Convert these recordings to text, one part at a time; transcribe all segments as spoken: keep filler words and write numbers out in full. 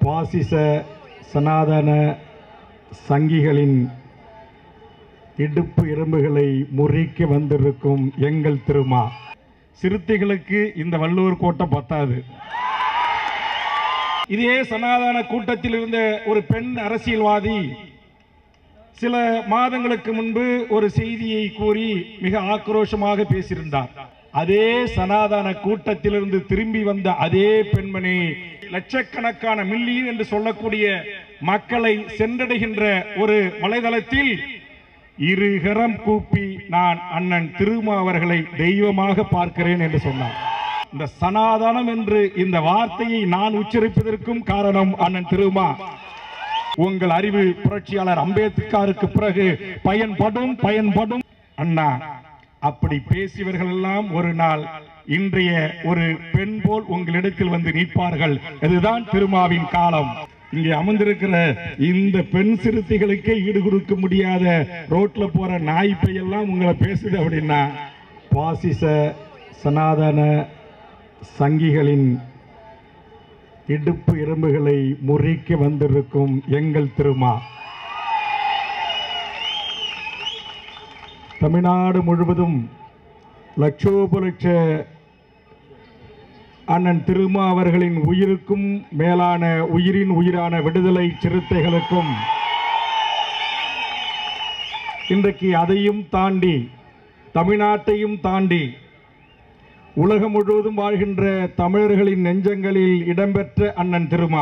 பாசிச சனாதன சங்கிகளின் இடுப்பு எறும்புகளை முறிக்க வந்திருக்கும் எங்கள் திருமா. சிறுத்தைகளுக்கு இந்த வள்ளுவர் கோட்டை பத்தாது. இதே சனாதன கூட்டத்தில் இருந்த ஒரு பெண் அரசியல்வாதி சில மாதங்களுக்கு முன்பு ஒரு செய்தியை கூறி மிக ஆக்ரோஷமாக பேசியிருந்தார். அதே சனாதன கூட்டத்திலிருந்து திரும்பி வந்த அதே பெண்மணி லட்சக்கணக்கான மில்லியன் என்று சொல்லக்கூடிய மக்களை சென்றடைகின்ற ஒரு வலைதளத்தில் இருகரம் கூப்பி நான் அண்ணன் திருமா அவர்களை தெய்வமாக பார்க்கிறேன் என்று சொன்னார். இந்த சனாதனம் என்று இந்த வார்த்தையை நான் உச்சரிப்பதற்கும் காரணம் அண்ணன் திருமா. உங்கள் அறிவு புரட்சியாளர் அம்பேத்கருக்கு பிறகு பயன்படும் பயன்படும் அண்ணா. அப்படி பேசியவர்கள் எல்லாம் ஒரு நாள் இன்றைய ஒரு பெண் போல் உங்களிடத்தில் வந்து நிற்பார்கள். இதுதான் திருமாவின் காலம். இங்கே அமர்ந்திருக்கிற இந்த பெண் சிறுத்தைகளுக்கே ஈடு கொடுக்க முடியாத ரோட்ல போற நாய் பையெல்லாம் உங்களை பேசுது அப்படின்னா பாசிச சனாதன சங்கிகளின் இடுப்பு எறும்புகளை முறிக்க வந்திருக்கும் எங்கள் திருமா. தமிழ்நாடு முழுவதும் லட்சோப லட்ச அண்ணன் திருமா அவர்களின் உயிருக்கும் மேலான உயிரின் உயிரான விடுதலை சிறுத்தைகளுக்கும் இன்றைக்கு அதையும் தாண்டி தமிழ்நாட்டையும் தாண்டி உலகம் முழுவதும் வாழ்கின்ற தமிழர்களின் நெஞ்சங்களில் இடம்பெற்ற அண்ணன் திருமா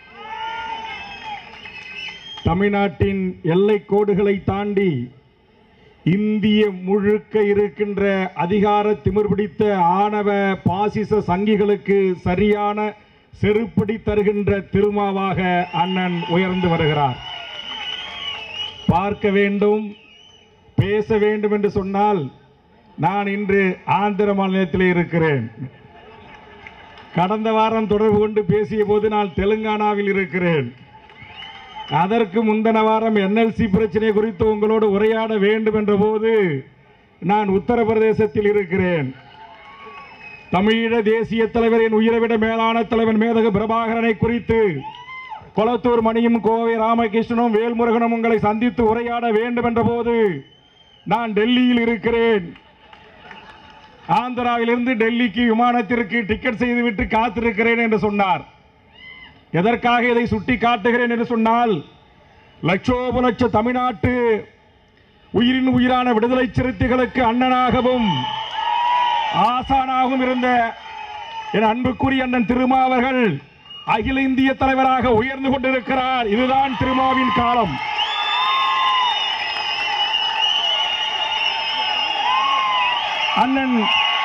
தமிழ்நாட்டின் எல்லை கோடுகளை தாண்டி இந்திய முழுக்க இருக்கின்ற அதிகார திமிர் பிடித்த ஆணவ பாசிச சங்கிகளுக்கு சரியான செருப்படி தருகின்ற திருமாவாக அண்ணன் உயர்ந்து வருகிறார். பார்க்க வேண்டும், பேச வேண்டும் என்று சொன்னால் நான் இன்று ஆந்திர மாநிலத்திலே இருக்கிறேன். கடந்த வாரம் தொடர்பு கொண்டு பேசிய போது நான் தெலுங்கானாவில் இருக்கிறேன். அதற்கு முந்தின வாரம் என்எல்சி பிரச்சனை குறித்து உங்களோடு உரையாட வேண்டும் என்ற போது நான் உத்தரப்பிரதேசத்தில் இருக்கிறேன். தமிழீழ தேசிய தலைவரின் உயிரைவிட மேலான தலைவர் மேதகு பிரபாகரனை குறித்து கொளத்தூர் மணியும் கோவை ராமகிருஷ்ணனும் வேல்முருகனும் உங்களை சந்தித்து உரையாட வேண்டும் என்ற போது நான் டெல்லியில் இருக்கிறேன். ஆந்திராவிலிருந்து டெல்லிக்கு விமானத்திற்கு டிக்கெட் செய்துவிட்டு காத்திருக்கிறேன் என்று சொன்னார். எதற்காக இதை சுட்டி காட்டுகிறேன் என்று சொன்னால் லட்சோப லட்ச தமிழ்நாட்டு உயிரின் உயிரான விடுதலை சிறுத்தைகளுக்கு அண்ணனாகவும் ஆசானாகவும் இருந்த என் அன்புக்குரிய அண்ணன் திருமா அவர்கள் அகில இந்திய தலைவராக உயர்ந்து கொண்டிருக்கிறார். இதுதான் திருமாவின் காலம். அண்ணன்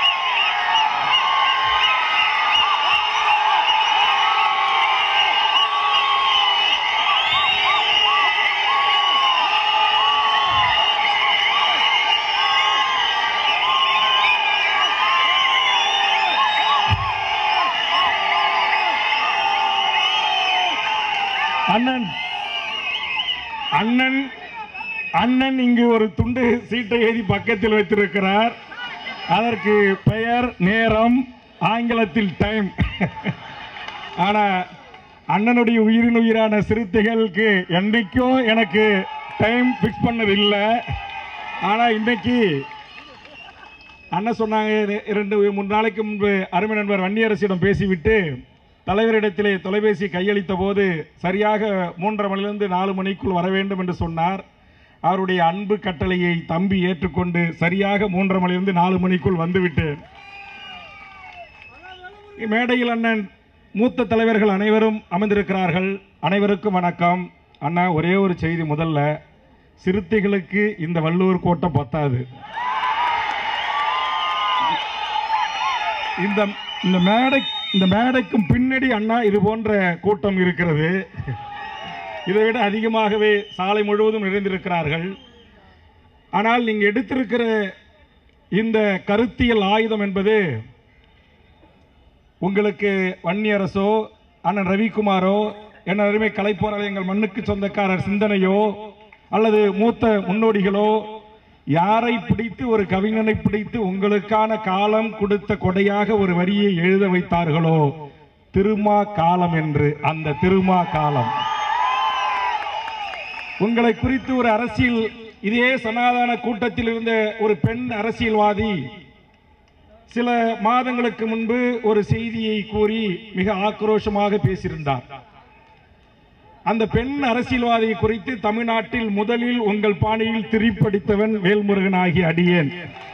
அண்ணன் அண்ணன் அண்ணன் இங்கு ஒரு துண்டு சீட்டை எழுதி பக்கத்தில் வைத்திருக்கிறார். அதற்கு பெயர் நேரம், ஆங்கிலத்தில் டைம். ஆனா அண்ணனுடைய உயிரின் உயிரான சிறுத்தைகளுக்கு என்றைக்கும் எனக்கு டைம் பிக்ஸ் பண்ணது இல்லை. ஆனா இன்னைக்கு அண்ணன் சொன்னாங்க, இரண்டு மூன்று நாளைக்கு முன்பு அருமை நண்பர் வன்னியரசிடம் பேசிவிட்டு தலைவரிடத்திலே தொலைபேசி கையளித்த போது சரியாக மூன்றரை மணிலிருந்து நாலு மணிக்குள் வர வேண்டும் என்று சொன்னார். அவருடைய அன்பு கட்டளையை தம்பி ஏற்றுக்கொண்டு சரியாக மூன்றரை மணிலிருந்து நாலு மணிக்குள் வந்துவிட்டேன். மேடையில் அண்ணன் மூத்த தலைவர்கள் அனைவரும் அமர்ந்திருக்கிறார்கள். அனைவருக்கும் வணக்கம். அண்ணா, ஒரே ஒரு செய்தி. முதல்ல, சிறுத்தைகளுக்கு இந்த வள்ளுவர் கோட்டை பத்தாது. இந்த இந்த மேடை இந்த மேடைக்கும் பின்னாடி அண்ணா இது போன்ற கூட்டம் இருக்கிறது. இதை விட அதிகமாகவே சாலை முழுவதும் நிறைந்திருக்கிறார்கள். ஆனால் நீங்க எடுத்திருக்கிற இந்த கருத்தியல் ஆயுதம் என்பது உங்களுக்கு வன்னியரசோ அண்ணன் ரவிக்குமாரோ என்ன அருமை கலைப்போராளி எங்கள் மண்ணுக்கு சொந்தக்காரர் சிந்தனையோ அல்லது மூத்த முன்னோடிகளோ யாரை பிடித்து ஒரு கவிஞனை பிடித்து உங்களுக்கான காலம் கொடுத்த கொடையாக ஒரு வரியை எழுத வைத்தார்களோ திருமா காலம் என்று. அந்த திருமா காலம் உங்களை குறித்து ஒரு அரசியல், இதே சனாதன கூட்டத்தில் இருந்த ஒரு பெண் அரசியல்வாதி சில மாதங்களுக்கு முன்பு ஒரு செய்தியை கூறி மிக ஆக்ரோஷமாக பேசியிருந்தார். அந்த பெண் அரசியல்வாதியை குறித்து தமிழ்நாட்டில் முதலில் உங்கள் பாணியில் திரிப்படித்தவன் வேல்முருகன் ஆகிய அடியேன்.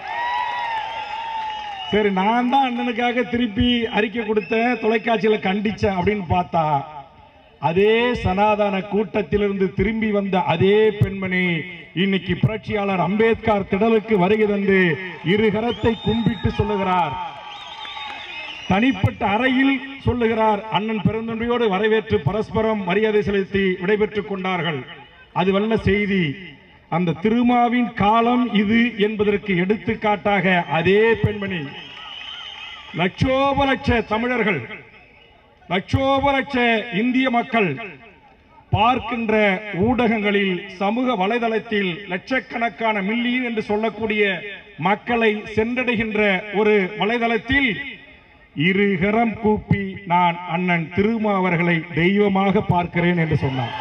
சரி, நான் தான் அண்ணனுக்காக திருப்பி அறிக்கை கொடுத்தேன், தொலைக்காட்சியில கண்டிச்சேன் அப்படின்னு பார்த்தா, அதே சனாதன கூட்டத்திலிருந்து திரும்பி வந்த அதே பெண்மணி இன்னைக்கு புரட்சியாளர் அம்பேத்கர் திடலுக்கு வருகை தந்து இரு கரத்தை கும்பிட்டு சொல்லுகிறார், தனிப்பட்ட அறையில் சொல்லுகிறார், அண்ணன் பெருந்தன்மையோடு வரவேற்று பரஸ்பரம் மரியாதை செலுத்தி விடைபெற்றுக் கொண்டார்கள். அது வல்ல செய்தி. அந்த திருமாவின் காலம் இது என்பதற்கு எடுத்துக்காட்டாக அதே பெண்மணி லட்சோப லட்ச தமிழர்கள், லட்சோப லட்ச இந்திய மக்கள் பார்க்கின்ற ஊடகங்களில், சமூக வலைதளத்தில் லட்சக்கணக்கான மில்லியன் என்று சொல்லக்கூடிய மக்களை சென்றடைகின்ற ஒரு வலைதளத்தில் இருகரம் கூப்பி நான் அண்ணன் திருமா அவர்களை தெய்வமாக பார்க்கிறேன் என்று சொன்னார்.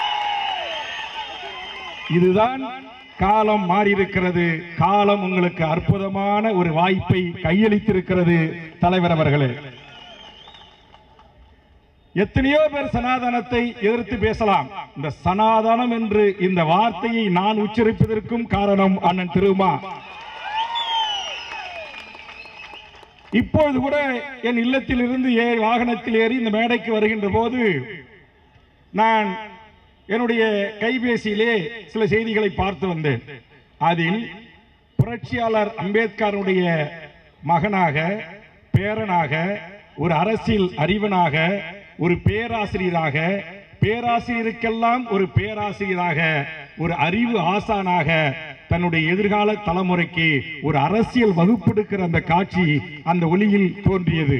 இதுதான் காலம் மாறியிருக்கிறது. காலம் உங்களுக்கு அற்புதமான ஒரு வாய்ப்பை கையளித்திருக்கிறது தலைவர் அவர்களே. எத்தனையோ பேர் சனாதனத்தை எதிர்த்து பேசலாம். இந்த சனாதனம் என்று இந்த வார்த்தையை நான் உச்சரிப்பதற்கும் காரணம் அண்ணன் திருமா. இப்பொழுது கூட என் இல்லத்தில் இருந்து வாகனத்தில் ஏறி இந்த மேடைக்கு வருகின்ற போது நான் என்னுடைய கைபேசியிலே சில செய்திகளை பார்த்து வந்தேன். அதில் புரட்சியாளர் அம்பேத்கருடைய மகனாக, பேரனாக, ஒரு அரசியல் அறிவனாக, ஒரு பேராசிரியராக, பேராசிரியருக்கெல்லாம் ஒரு பேராசிரியராக, ஒரு அறிவு ஆசானாக தன்னுடைய எதிர்கால தலைமுறைக்கு ஒரு அரசியல் வகுப்பெடுக்கிற அந்த காட்சி அந்த ஒளியில் தோன்றியது.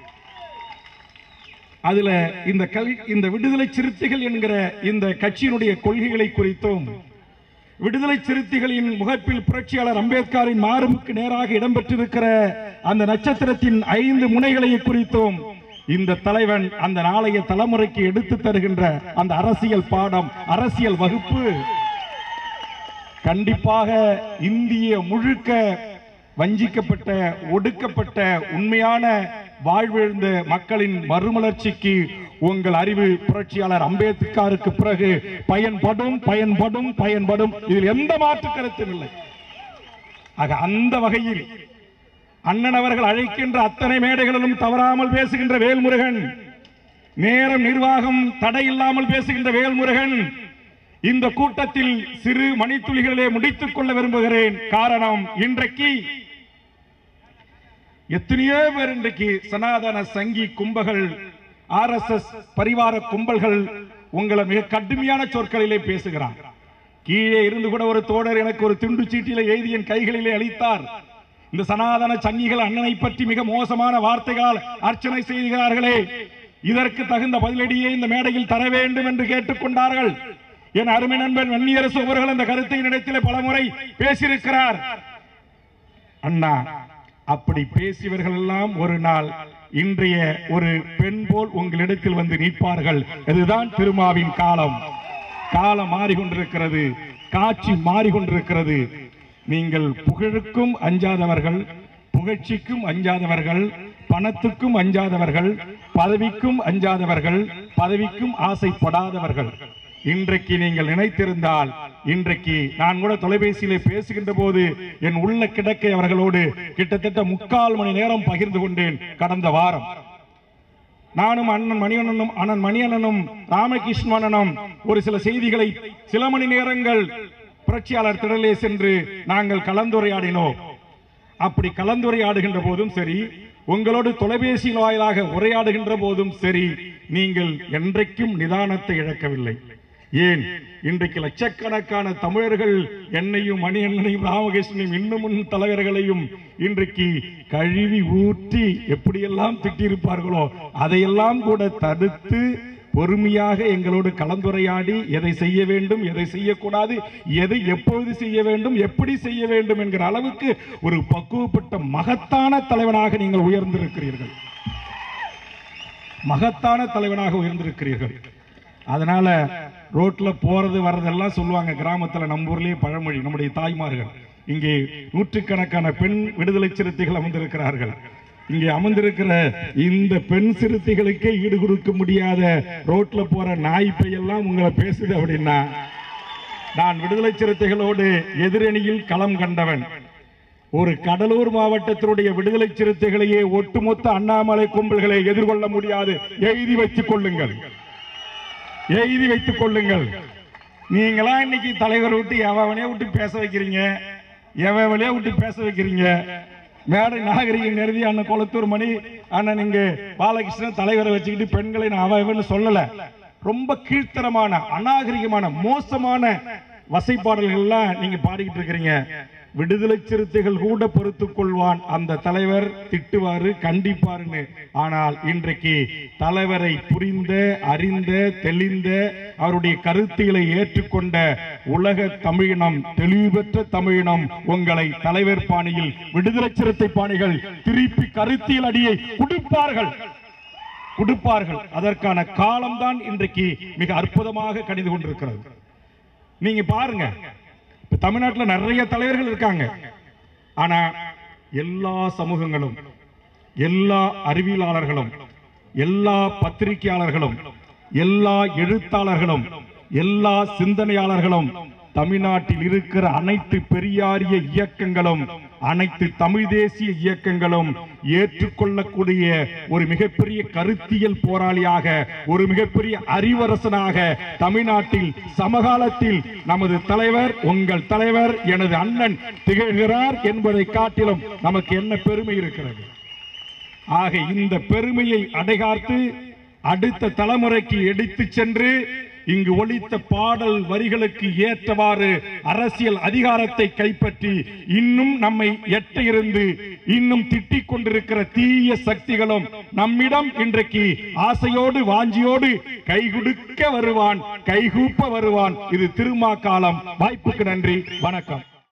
அதுல இந்த இந்த விடுதலை சிறுத்தைகள் என்கிற இந்த கட்சியினுடைய கொள்கைகளை குறித்தும், விடுதலை சிறுத்தைகளின் முகப்பில் புரட்சியாளர் அம்பேத்கரின் மார்புக்கு நேராக இடம்பெற்றிருக்கிற அந்த நட்சத்திரத்தின் ஐந்து முனைகளை குறித்தும் இந்த தலைவன் அந்த நாளைய தலைமுறைக்கு எடுத்து தருகின்ற அந்த அரசியல் பாடம், அரசியல் வகுப்பு கண்டிப்பாக இந்திய முழுக்க வஞ்சிக்கப்பட்ட, ஒடுக்கப்பட்ட, உண்மையான வாழ்விழந்த மக்களின் மறுமலர்ச்சிக்கு உங்கள் அறிவு புரட்சியாளர் அம்பேத்கருக்கு பிறகு பயன்படும் பயன்படும் பயன்படும். இதில் எந்த மாற்று கருத்தும் இல்லை. ஆக அந்த வகையில் அண்ணன் அவர்கள் அழைக்கின்ற அத்தனை மேடைகளிலும் தவறாமல் பேசுகின்ற வேல்முருகன், நேரம் நிர்வாகம் தடையில்லாமல் பேசுகின்ற வேல்முருகன், இந்த கூட்டத்தில் சிறு மணித்துளிகளிலே முடித்துக் கொள்ள விரும்புகிறேன். காரணம், இன்றைக்கு எத்தனையோ பேர் இன்றைக்கு சனாதன சங்கி கும்பல்கள், ஆர் எஸ் எஸ் பரிவார கும்பல்கள் உங்களை மிக கடுமையான சொற்களிலே பேசுகிறார். கீழே இருந்து கூட ஒரு தோழர் எனக்கு ஒரு துண்டு சீட்டிலே எழுதி என் கைகளிலே அளித்தார். இந்த சனாதன சங்கிகள் அண்ணனை பற்றி மிக மோசமான வார்த்தைகளால் அர்ச்சனை செய்கிறார்களே, இதற்கு தகுந்த பதிலடியை இந்த மேடையில் தர வேண்டும் என்று கேட்டுக்கொண்டார்கள். என் அருமை நண்பன் வன்னியரசு அவர்கள் அந்த கருத்தை இடத்திலே பல முறை பேசியிருக்கிறார். அண்ணா, அப்படி பேசியவர்கள் எல்லாம் ஒரு நாள் இன்றைய ஒரு பெண் போல் உங்களிடத்தில் வந்து நிற்பார்கள். இதுதான் திருமாவின் காலம். காலம் மாறிக்கொண்டிருக்கிறது, காட்சி மாறிக்கொண்டிருக்கிறது. நீங்கள் புகழுக்கும் அஞ்சாதவர்கள், புகழ்ச்சிக்கும் அஞ்சாதவர்கள், பணத்துக்கும் அஞ்சாதவர்கள், பதவிக்கும் அஞ்சாதவர்கள், பதவிக்கும் ஆசைப்படாதவர்கள். இன்றைக்கு நீங்கள் நினைத்திருந்தால், இன்றைக்கு நான் கூட தொலைபேசியிலே பேசுகின்ற போது என் உள்ள கிடக்கை அவர்களோடு கிட்டத்தட்ட முக்கால் மணி நேரம் பகிர்ந்து கொண்டேன். கடந்த வாரம் நானும் அண்ணன் மணியண்ணனும் அண்ணன் மணியண்ணனும் ராமகிருஷ்ணனும் ஒரு சில செய்திகளை சில மணி நேரங்கள் புரட்சியாளர் திடலே சென்று நாங்கள் கலந்துரையாடினோம். அப்படி கலந்துரையாடுகின்ற போதும் சரி, உங்களோடு தொலைபேசியில் வாயிலாக உரையாடுகின்ற போதும் சரி, நீங்கள் என்றைக்கும் நிதானத்தை இழக்கவில்லை. ஏன், இன்றைக்கு லட்சக்கணக்கான தமிழர்கள் என்னையும் மணியண்ணனையும் ராமகிருஷ்ணனையும் இன்னும் தலைவர்களையும் இன்றைக்கு கழுவி ஊற்றி எப்படியெல்லாம் திட்டியிருப்பார்களோ அதையெல்லாம் கூட தடுத்து பொறுமையாக எங்களோடு கலந்துரையாடி எதை செய்ய வேண்டும், எதை செய்யக்கூடாது, எதை எப்பொழுது செய்ய வேண்டும், எப்படி செய்ய வேண்டும் என்கிற அளவுக்கு ஒரு பக்குவப்பட்ட மகத்தான தலைவனாக நீங்கள் உயர்ந்திருக்கிறீர்கள். மகத்தான தலைவனாக உயர்ந்திருக்கிறீர்கள். அதனால ரோட்ல போறது வர்றதெல்லாம் சொல்லுவாங்க. கிராமத்துல நம்ம ஊர்லயே பழமொழி, நம்முடைய தாய்மார்கள். இங்கே நூற்றுக்கணக்கான பெண் விடுதலை சிறுத்தைகள் அமர்ந்திருக்கிறார்கள். இங்கே அமர்ந்திருக்கிற இந்த பெண் சிறுத்தைகளுக்கே ஈடு கொடுக்க முடியாத ரோட்ல போற நாய் பையெல்லாம் உங்களை பேசுது அப்படின்னா, நான் விடுதலை சிறுத்தைகளோடு எதிரணியில் களம் கண்டவன். ஒரு கடலூர் மாவட்டத்தினுடைய விடுதலை சிறுத்தைகளையே ஒட்டுமொத்த அண்ணாமலை கும்பல்களை எதிர்கொள்ள முடியாது. எழுதி வைத்துக் கொள்ளுங்கள், எழுதி வைத்துக் கொள்ளுங்கள். நீங்களா இன்னைக்கு தலைவர் விட்டு எவனே விட்டு பேச வைக்கிறீங்க, எவனே விட்டு பேச வைக்கிறீங்க. மேடை நாகரிகம் கருதி அண்ணன் கொளத்தூர் மணி அண்ணன் இங்க பாலகிருஷ்ணன் தலைவரை வச்சுக்கிட்டு பெண்களை நான் அவன்னு சொல்லல. ரொம்ப கீழ்த்தரமான, அநாகரிகமான, மோசமான வசைப்பாடல்கள்லாம் நீங்க பாடிக்கிட்டு இருக்கிறீங்க. விடுதலை சிறுத்தைகள் கூட பொறுத்துக் கொள்வான், அந்த தலைவர் திட்டுவாரு, கண்டிப்பாருன்னு. ஆனால் இன்றைக்கு தலைவரை புரிந்த, அறிந்த, தெளிந்த, அவருடைய கருத்தியலை ஏற்றுக்கொண்ட உலக தமிழினம், தெளிவு பெற்ற தமிழினம் உங்களை தலைவர் பாணியில், விடுதலை சிறுத்தை பாணிகள் திருப்பி கருத்தியல் அடியை கொடுப்பார்கள் கொடுப்பார்கள் அதற்கான காலம்தான் இன்றைக்கு மிக அற்புதமாக கணிந்து கொண்டிருக்கிறது. நீங்க பாருங்க, தமிழ்நாட்டில் நிறைய தலைவர்கள் இருக்காங்க. ஆனா எல்லா சமூகங்களும், எல்லா அறிவியலாளர்களும், எல்லா பத்திரிகையாளர்களும், எல்லா எழுத்தாளர்களும், எல்லா சிந்தனையாளர்களும், தமிழ்நாட்டில் இருக்கிற அனைத்து பெரியாரிய இயக்கங்களும், அனைத்து தமிழ் தேசிய இயக்கங்களும் ஏற்றுக்கொள்ளக்கூடிய ஒரு மிகப்பெரிய கருத்தியல் போராளியாக, ஒரு மிகப்பெரிய அறிவரசனாக தமிழ்நாட்டில் சமகாலத்தில் நமது தலைவர், உங்கள் தலைவர், எனது அண்ணன் திகழ்கிறார் என்பதை காட்டிலும் நமக்கு என்ன பெருமை இருக்கிறது? ஆக இந்த பெருமையை அடைகாத்து அடுத்த தலைமுறைக்கு எடுத்து சென்று இங்கு ஒலித்த பாடல் வரிகளுக்கு ஏற்றவாறு அரசியல் அதிகாரத்தை கைப்பற்றி இன்னும் நம்மை எட்ட இருந்து இன்னும் திட்டிக் கொண்டிருக்கிற தீய சக்திகளும் நம்மிடம் இன்றைக்கு ஆசையோடு வாஞ்சியோடு கைகுடுக்க வருவான், கைகூப்ப வருவான். இது திருமா காலம். வாய்ப்புக்கு நன்றி, வணக்கம்.